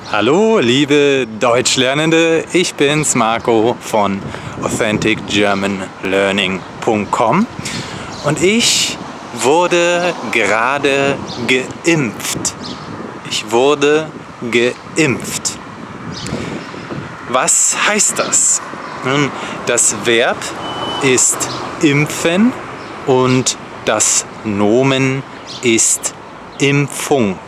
Hallo liebe Deutschlernende, ich bin's Marco von AuthenticGermanLearning.com und ich wurde gerade geimpft. Ich wurde geimpft. Was heißt das? Nun, das Verb ist impfen und das Nomen ist Impfung.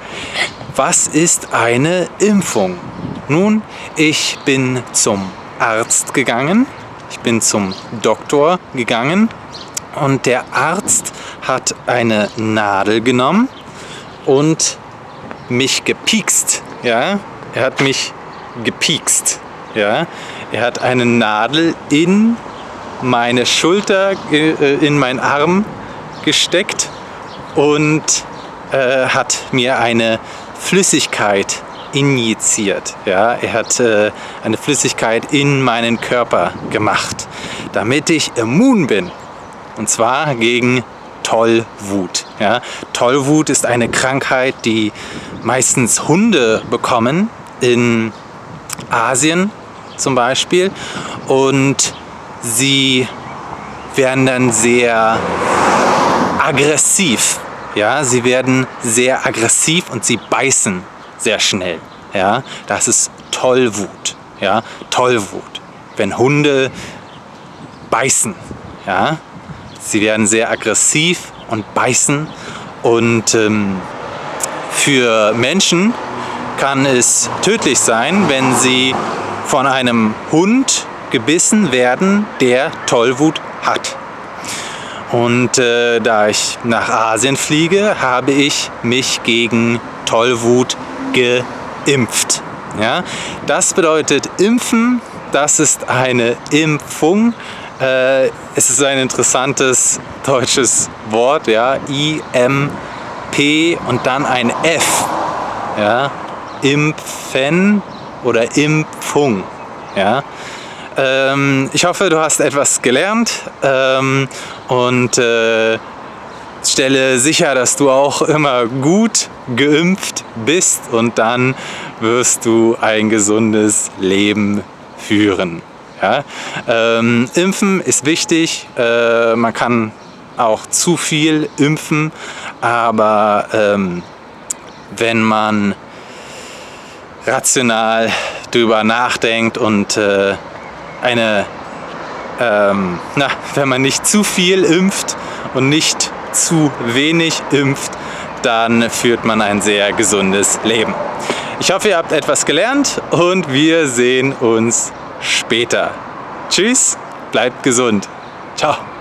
Was ist eine Impfung? Nun, ich bin zum Arzt gegangen, ich bin zum Doktor gegangen und der Arzt hat eine Nadel genommen und mich gepiekst. Ja? Er hat mich gepiekst. Ja? Er hat eine Nadel in meine Schulter, in meinen Arm gesteckt und hat mir eine Flüssigkeit injiziert. Ja? Er hat eine Flüssigkeit in meinen Körper gemacht, damit ich immun bin. Und zwar gegen Tollwut. Ja? Tollwut ist eine Krankheit, die meistens Hunde bekommen, in Asien zum Beispiel. Und sie werden dann sehr aggressiv. Ja, sie werden sehr aggressiv und sie beißen sehr schnell. Ja, das ist Tollwut. Ja, Tollwut. Wenn Hunde beißen. Ja, sie werden sehr aggressiv und beißen. Und für Menschen kann es tödlich sein, wenn sie von einem Hund gebissen werden, der Tollwut hat. Und da ich nach Asien fliege, habe ich mich gegen Tollwut geimpft. Ja? Das bedeutet impfen, das ist eine Impfung. Es ist ein interessantes deutsches Wort, ja? I-M-P und dann ein F. Ja? Impfen oder Impfung. Ja? Ich hoffe, du hast etwas gelernt und stelle sicher, dass du auch immer gut geimpft bist und dann wirst du ein gesundes Leben führen. Ja? Impfen ist wichtig, man kann auch zu viel impfen, aber wenn man rational drüber nachdenkt und wenn man nicht zu viel impft und nicht zu wenig impft, dann führt man ein sehr gesundes Leben. Ich hoffe, ihr habt etwas gelernt und wir sehen uns später. Tschüss, bleibt gesund. Ciao.